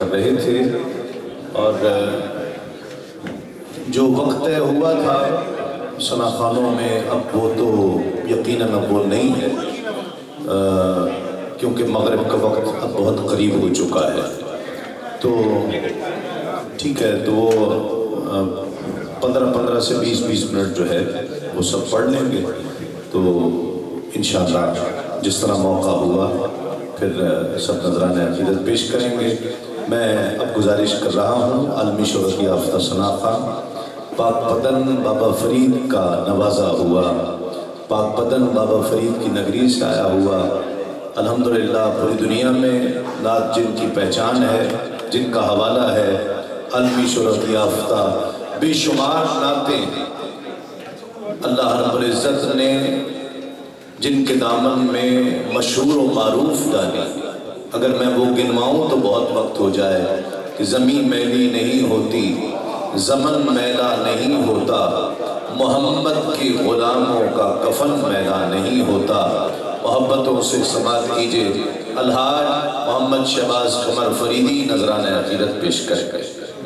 کر رہے تھے، اور جو وقت طے ہوا تھا ثنا خوانوں میں اب وہ تو یقیناً اب وہ نہیں ہے، کیونکہ مغرب کا وقت اب بہت قریب ہو چکا ہے۔ تو ٹھیک ہے، تو وہ 15 سے 20 منٹ جو ہے وہ سب پڑھ لیں گے، تو انشاءاللہ جس طرح موقع ہوا پھر سب نذرانِ عقیدت پیش کریں گے۔ میں اب گزارش کر رہا ہوں عالمی شہرت یافتہ ثنا خان، پاک پتن بابا فرید کا نوازا ہوا، پاک پتن بابا فرید کی نگری سے آیا ہوا، الحمدللہ پوری دنیا میں نعت جن کی پہچان ہے، جن کا حوالہ ہے عالمی شہرت یافتہ بے شمار نعتیں اللہ رب العزت نے جن کے دامن میں مشہور و معروف ڈالی۔ اگر میں وہ گنواؤں تو بہت وقت ہو جائے کہ زمین میلی نہیں ہوتی، زمن میلا نہیں ہوتا، محمد کی غلاموں کا کفن میلا نہیں ہوتا۔ محبتوں سے سماعت کیجئے الحاج محمد شہباز قمر فریدی نذرانِ عقیدت پیش کریں گے۔